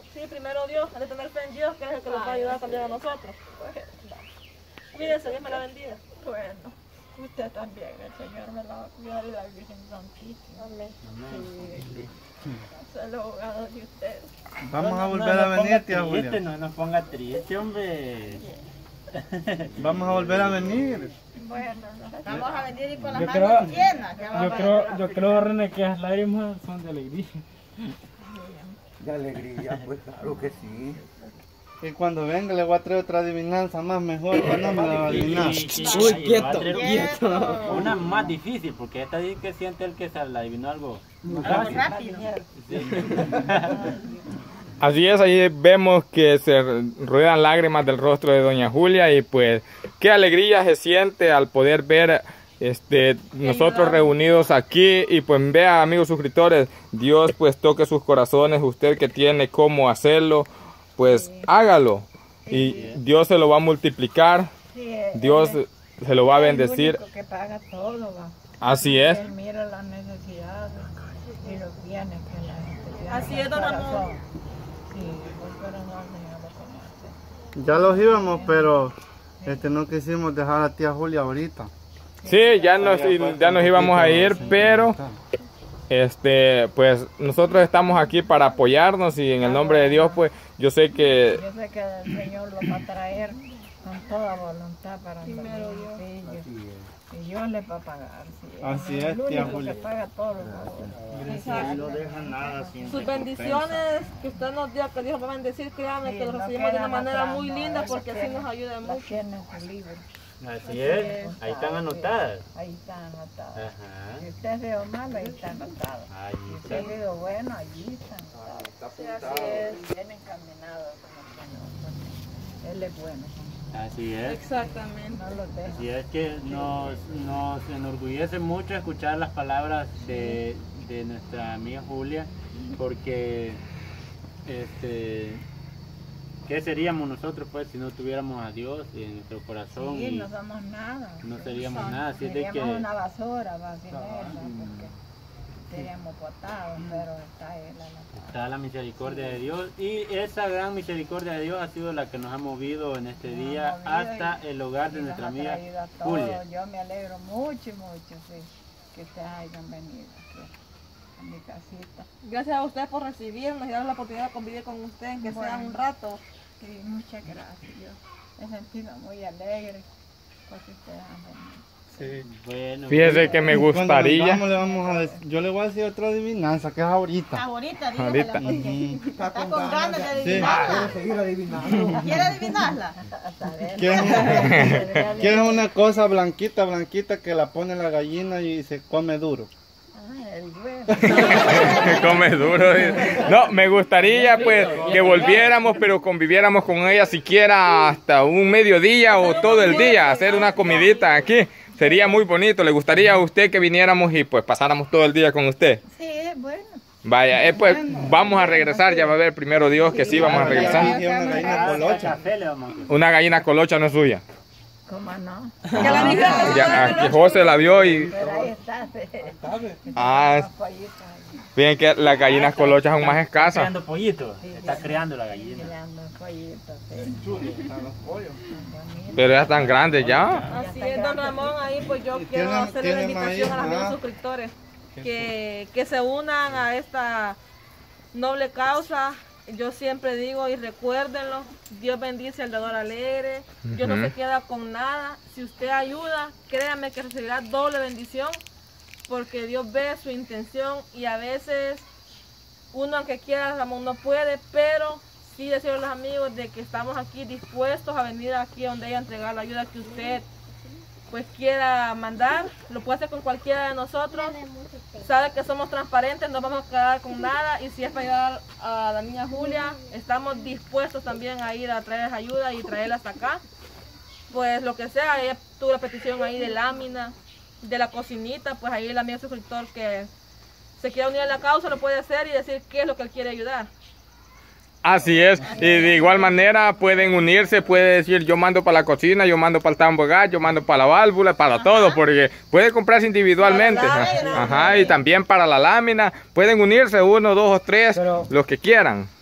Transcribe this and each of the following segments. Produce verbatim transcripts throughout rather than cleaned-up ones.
Sí, primero Dios, hay de tener fe en Dios, que es el que nos va a ayudar también a nosotros. Cuídense, Dios me la bendiga. Bueno, usted también, el Señor me la va a cuidar y la Virgen Santísima. Amén. Sí. Eso es lo abogado de usted. Vamos No, a no, volver no a nos venir, ponga tía triste, Julia. No nos ponga triste, hombre. Vamos a volver a venir. Bueno, Vamos a venir y con las Yo manos creo- llenas. Ya vamos Yo a creo, llevar. yo creo, René, que las lágrimas son de alegría. De alegría, pues claro que sí. Y cuando venga le voy a traer otra adivinanza más mejor, que no me la va a adivinar. Sí, sí, Uy, y quieto, va a traer quieto. Una más difícil, porque esta dice que siente el que se la adivinó algo Vamos fácil. rápido. Sí. Así es, ahí vemos que se ruedan lágrimas del rostro de doña Julia y pues qué alegría se siente al poder ver este nosotros reunidos aquí y pues vea, amigos suscriptores, Dios pues toque sus corazones, usted que tiene cómo hacerlo, pues hágalo y Dios se lo va a multiplicar, sí, él- Dios él se lo va a es bendecir, el único que paga todo, va. así es. Él mira las necesidades y los bienes que la gente tiene. Así en es, el don corazón. Ramón. Sí, el corazón Señor lo conoce. Ya los íbamos, pero este no quisimos dejar a tía Julia ahorita. Sí, ya nos, ya nos íbamos a ir, pero este, pues nosotros estamos aquí para apoyarnos y en el nombre de Dios, pues yo sé que Yo sé que el Señor lo va a traer con toda voluntad para Primero nosotros. Dios. Sí, Dios. Y Dios le va a pagar. Sí. Así Él es, el tía único Julia. que paga todos los favores. Y no deja nada sin Sus recompensa. bendiciones que usted nos dio, que Dios nos va a bendecir, créame Sí, que lo no recibimos de una quedan manera atrás, muy no, linda las porque así tiene- nos ayuda las mucho. tiene en su libro. Así es, ahí están anotadas. Ahí está anotado. Ajá. Si usted veo malo, ahí está anotado. Ahí Si está. usted veo bueno, allí está anotado. Sí, así es. Bien encaminado con el Señor, porque Él es bueno. Así es. Exactamente. No lo deja. Así es que nos, nos enorgullece mucho escuchar las palabras de, de nuestra amiga Julia, porque este, ¿qué seríamos nosotros pues si no tuviéramos a Dios en nuestro corazón? Sí, y no somos nada. no seríamos nada, así es de Seríamos que una basura, va, sin él, ¿va? Porque seríamos botados, pero está Él a la paz. está la misericordia de Dios, y esa gran misericordia de Dios ha sido la que nos ha movido en este Nos ha día movido hasta y- el hogar de y nos nuestra ha amiga traído a todos. Julia. Yo me alegro mucho, mucho, sí, que ustedes hayan venido aquí a mi casita. Gracias a usted por recibirnos y darnos la oportunidad de convivir con usted, que sea Bueno. un rato. Sí, muchas gracias. Yo me he sentido muy alegre porque ustedes han venido. Sí. Bueno, fíjese que me Cuando gustaría, vengamos, le vamos a dec- yo le voy a decir otra adivinanza, que es ahorita. Ahorita, Ahorita. dígasela porque está con ganas de Sí. adivinarla. Quiero seguir adivinando. ¿Quiere adivinarla? A saber. ¿Qué es, una, qué es una cosa blanquita, blanquita que la pone la gallina y se come duro? Ah, el huevo. me come duro. No, me gustaría pues que volviéramos, pero conviviéramos con ella siquiera hasta un mediodía o todo el día, hacer una comidita aquí. Sería muy bonito. ¿Le gustaría a usted que viniéramos y pues pasáramos todo el día con usted? Sí, bueno. Vaya, eh, pues vamos a regresar, ya va a ver primero Dios que sí vamos a regresar. Y una gallina hasta colocha. café le vamos a hacer. Una gallina colocha no es suya. ¿Cómo no? Ya la dije. Ya, aquí José la vio y Pero ahí está. ah, Los pollitos ahí, fíjense que las gallinas colochas son más Está escasas. creando pollitos, está creando la gallina. criando pollitos, sí. Bonitos. Pero ya están grandes ya. Así es, don Ramón, ahí pues yo quiero tiene- hacerle la tiene invitación a los maíz, amigos ¿ah? suscriptores que, que se unan a esta noble causa. Yo siempre digo y recuérdenlo, Dios bendice al dador alegre, Dios no Ujú. se queda con nada. Si usted ayuda, créame que recibirá doble bendición, porque Dios ve su intención y a veces uno aunque quiera, Ramón, no puede, pero sí decirle a los amigos de que estamos aquí dispuestos a venir aquí donde ella a entregar la ayuda que usted pues quiera mandar, lo puede hacer con cualquiera de nosotros, sabe que somos transparentes, no vamos a quedar con nada, y si es para ayudar a la niña Julia, estamos dispuestos también a ir a traer ayuda y traerla hasta acá, pues lo que sea. Ella tuvo la petición ahí de lámina, de la cocinita, pues ahí el amigo suscriptor que se quiera unir a la causa lo puede hacer y decir qué es lo que él quiere ayudar. Así es, y de igual manera pueden unirse, puede decir yo mando para la cocina, yo mando para el tambo de gas, yo mando para la válvula, para todo, porque puede comprarse individualmente. Para la lámina. Ajá, y también para la lámina, pueden unirse uno, dos o tres, Pero- los que quieran.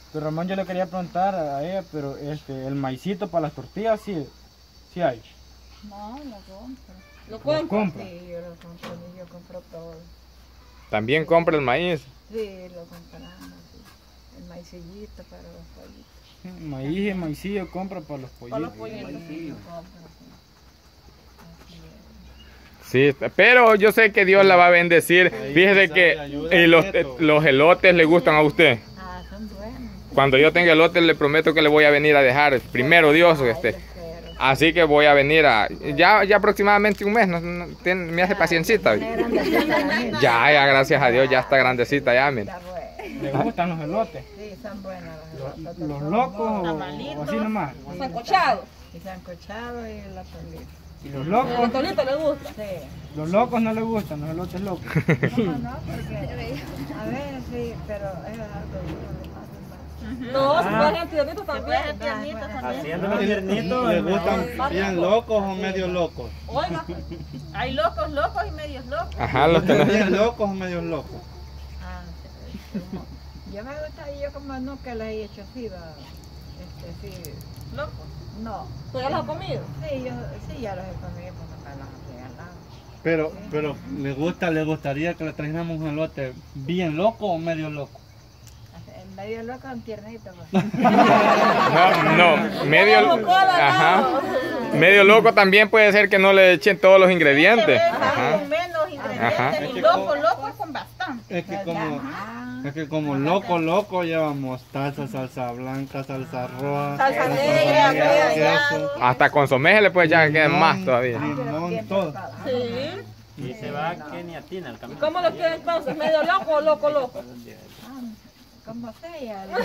Pero Ramón, yo le quería preguntar a ella, pero este, el maicito para las tortillas sí, sí hay. No, lo compro. Lo Lo compro. compra. Sí, yo lo compro, yo compro todo. También compra el maíz. Sí, lo compramos, sí. El maicillito para los pollitos. Sí, maíz y maicillo compra para los pollitos. Para los pollitos. Yo compro, sí. Así es. Sí, pero yo sé que Dios la va a bendecir. Fíjese que eh, los, eh, los elotes le gustan a usted. Ah, son buenos. Cuando yo tenga elotes le prometo que le voy a venir a dejar. Primero Dios, este. Pero Así que voy a venir a... Ya, ya aproximadamente un mes, no, no, tiene- me hace paciencita. grandecita la mía. Ya, ya, gracias a Dios, ya está grandecita ya, mira. Está buena. ¿Le gustan los elotes? Sí, son buenas las ¿Los, elotes. los locos o, o así nomás? Sancochado. Y sancochado y el atolito. ¿Y los El locos? atolito le gusta. Sí. Los locos no les gustan, los elotes locos. No, no, porque a ver, sí, pero es algo duro, le pasan mal. No, se pueden tiernito también. Haciendo los ¿Le tiernitos. gustan bien locos o medio locos? Oiga, Hay locos, locos y medios locos. Ajá, los que no- ¿Bien locos o medio locos? Ah, sí, como- yo me gusta, yo como nunca la he hecho así, va, este, sí, loco. no. ¿Tú ya lo has comido? Sí, yo, sí, ya los he comido, porque me los han regalado. Pero, pero, ¿le gusta, le gustaría que le trajéramos un elote bien loco o medio loco? En medio loco, un tiernito, pues. No, no, medio, ajá, medio loco también puede ser que no le echen todos los ingredientes. Ajá. Con menos Ajá. ingredientes. Y loco, loco con bastante. Es que como, Ah, es que como loco, loco lleva mostaza, salsa blanca, salsa roja, Salsa negra, negra, negra, queso, Hasta con someje le puede echar que limón, más todavía. limón, todo. Sí. Y se va a Keniatina el camino. ¿Cómo lo quiere entonces? ¿Medio loco o loco loco? como sea. De,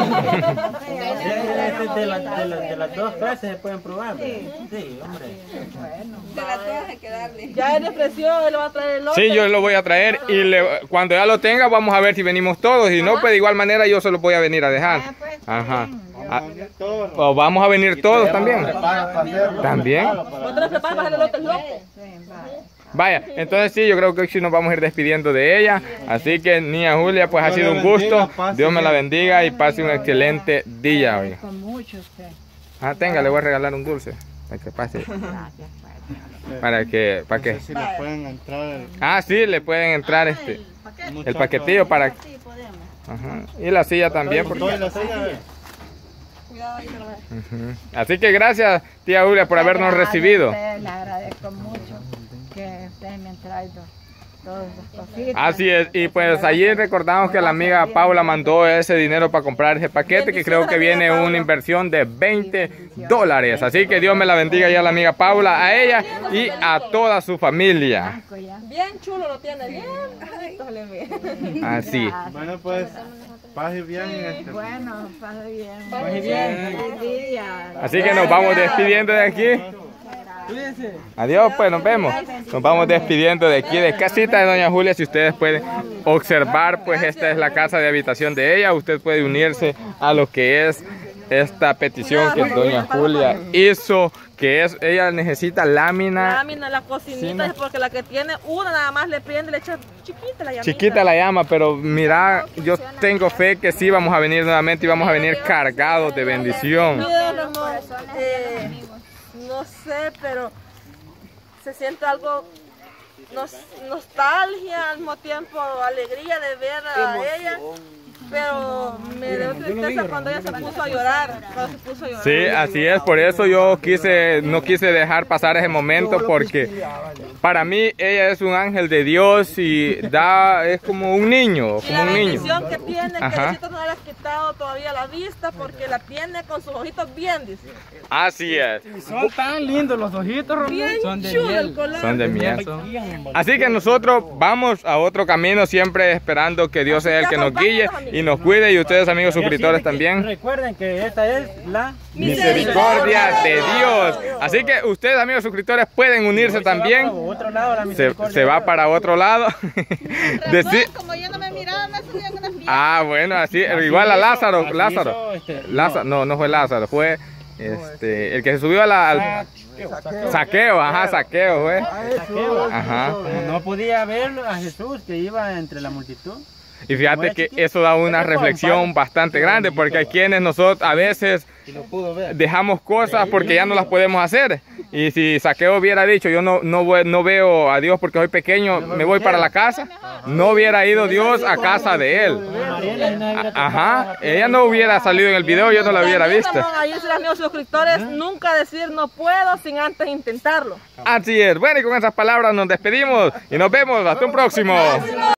de, la- de la- de las dos clases se pueden probar. Sí. Sí, hombre. Bueno, De las dos hay que darle. Ya él ofreció, él lo va a traer el loco. Sí, yo lo voy a traer y le- cuando ya lo tenga vamos a ver si venimos todos. Si no, pues de igual manera yo se lo voy a venir a dejar. ah, pues, está Ajá. bien, yo- Ah, También todo. o vamos a venir todos también. También. ¿Vosotros preparan para el elote loco? Sí, vale. Vaya, entonces sí, yo creo que hoy sí nos vamos a ir despidiendo de ella. Así que, niña Julia, pues ha Dios sido le un gusto. bendiga, pase Dios me la bien. bendiga y pase un excelente día hoy. Con mucho usted. Ah, tenga, le voy a regalar un dulce. Para que pase. Gracias, padre. Para que, para No que. sé si le pueden entrar el- Ah, sí, le pueden entrar este, muchachos. el paquetillo para. Sí, podemos. Ajá. Y la silla también. Todo Porque... y la silla. Cuidado ahí, pero ve. Ujú. Así que gracias, tía Julia, por habernos Gracias, recibido. usted, le agradezco mucho que ustedes me han traído todas esas cositas. Así es, y pues allí recordamos que la amiga Paula mandó ese dinero para comprar ese paquete, que creo que viene una inversión de veinte dólares. Así que Dios me la bendiga ya a la amiga Paula, a ella y a toda su familia. Blanco ya. Bien chulo lo tiene, bien bonito se le ve. Así. Bueno, pues, paz y bien. este, Bueno, pase bien. Pase bien. Feliz día. Así que nos vamos despidiendo de aquí. Adiós, pues nos vemos. Nos vamos despidiendo de aquí de casita de doña Julia. Si ustedes pueden observar, pues esta es la casa de habitación de ella. Usted puede unirse a lo que es esta petición que doña Julia hizo, que es, ella necesita lámina. Lámina, la cocinita, es porque la que tiene una nada más le prende, le echa chiquita la llamita. Chiquita la llama, pero mira, yo tengo fe que sí vamos a venir nuevamente y vamos a venir cargados de bendición. Mire, don Ramón, eh, no sé, pero se siente algo nos- nostalgia, al mismo tiempo alegría de ver a ella, pero me dio tristeza cuando ella se puso a llorar, cuando se puso a llorar. Sí, así es, por eso yo quise, no quise dejar pasar ese momento, porque para mí ella es un ángel de Dios y da, es como un niño, Y como la un niño. bendición que tiene, que Ajá. Diosito no le ha quitado todavía la vista, porque la tiene con sus ojitos bien, dice. Así es, Son tan lindos los ojitos, Ramón. Bien Son de chulo el miel. color. son de miel. Así que nosotros vamos a otro camino, siempre esperando que Dios sea el que nos guíe y nos cuide, y ustedes, amigos suscriptores, también. Recuerden que esta es la Misericordia de Dios. Así que ustedes, amigos suscriptores, pueden unirse también. Otro lado, la Se, misericordia. se va para otro lado. Deci- Como yo no me miraba, me subían unas piernas. ah, bueno, así, igual a Lázaro, Así Lázaro. hizo, este, Lázaro, no, no fue Lázaro, fue este, el que se subió a la, al saqueo, ajá, saqueo, fue. Saqueo. Ajá. Como no podía ver a Jesús que iba entre la multitud. Y fíjate que eso da una reflexión bastante grande, porque hay quienes nosotros a veces dejamos cosas porque ya no las podemos hacer. Y si Zaqueo hubiera dicho, yo no, no, voy, no veo a Dios porque soy pequeño, me voy para la casa, no hubiera ido Dios a casa de él. Ajá, ella no hubiera salido en el video, yo no la hubiera visto. Ahí es los amigos suscriptores, nunca decir no puedo sin antes intentarlo. Así es, bueno, y con esas palabras nos despedimos y nos vemos hasta un próximo.